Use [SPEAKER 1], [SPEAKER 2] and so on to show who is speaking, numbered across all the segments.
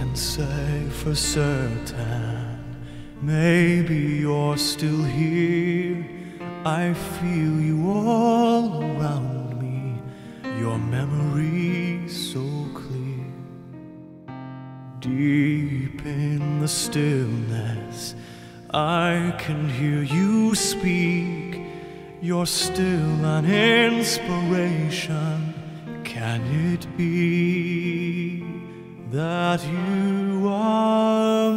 [SPEAKER 1] can't say for certain. Maybe you're still here. I feel you all around me, your memory so clear. Deep in the stillness, I can hear you speak. You're still an inspiration. Can it be that you are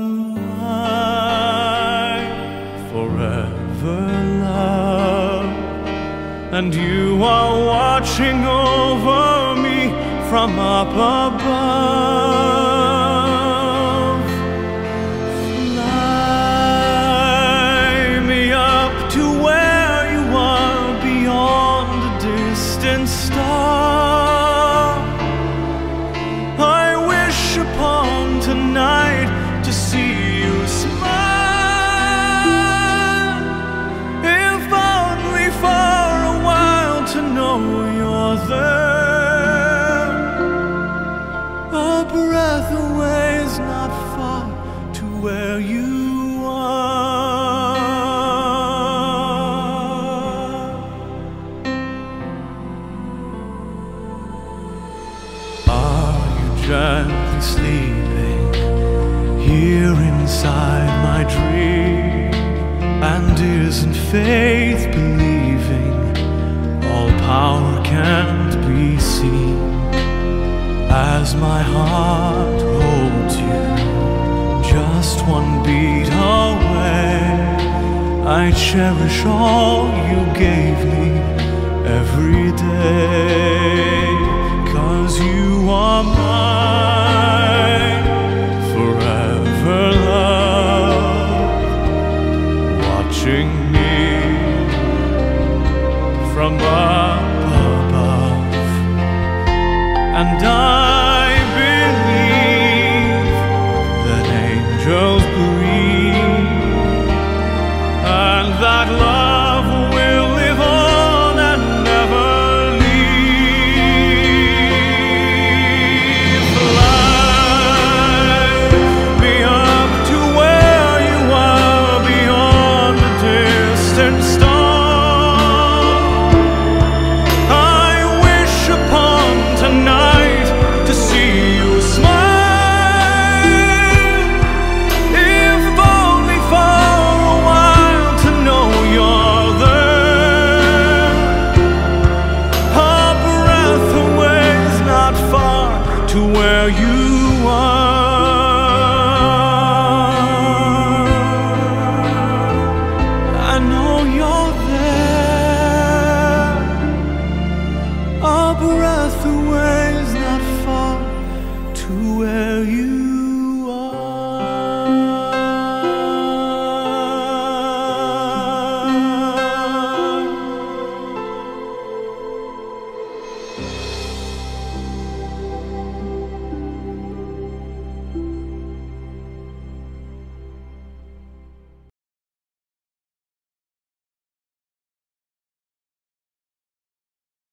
[SPEAKER 1] mine forever, love? And you are watching over me from up above. Fly me up to where you are, beyond the distant star. I wish upon tonight to see you smile, if only for a while to know you're there. A breath away is not far to where you gently sleeping here inside my dream? And isn't faith believing all power can't be seen? As my heart holds you just one beat away, I cherish all you gave me every day. 'Cause you are mine forever, love, watching me from up above. And I believe that angels breathe, and that love will live on and never
[SPEAKER 2] And